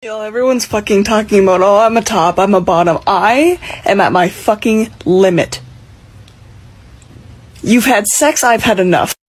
Yo, everyone's fucking talking about, oh, I'm a top, I'm a bottom. I am at my fucking limit. You've had sex, I've had enough.